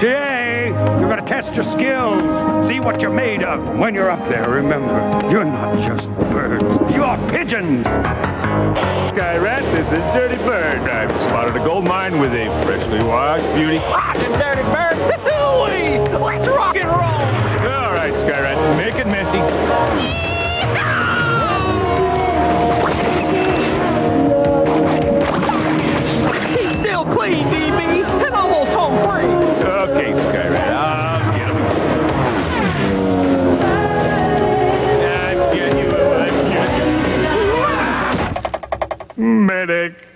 Today, you're gonna test your skills. See what you're made of. When you're up there, remember, you're not just birds. You're pigeons. Sky Rat, this is Dirty Bird. I've spotted a gold mine with a freshly washed beauty. Rockin' Dirty Bird. Let's rock and roll. All right, Sky Rat, make it messy. He's still clean, DB, and almost home free. Okay, Sky Rat, I'll get him. I've got you. Medic.